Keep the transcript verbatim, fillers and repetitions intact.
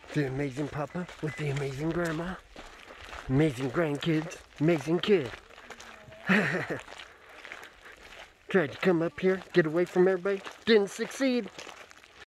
The amazing papa with the amazing grandma. Amazing grandkids. Amazing kid. Tried to come up here, get away from everybody. Didn't succeed.